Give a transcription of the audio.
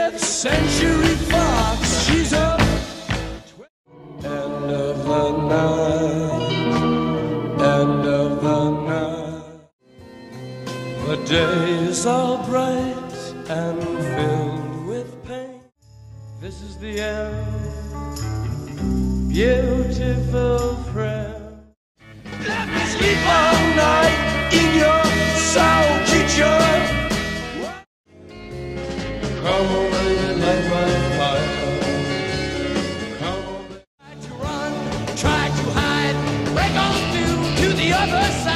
20th Century Fox. She's a end of the night, end of the night. The days are bright and filled with pain. This is the end, beautiful friend. Let me sleep all night in your soul creature. Come on, baby, light my fire. Come on, baby. Try to run, try to hide, break on through to the other side.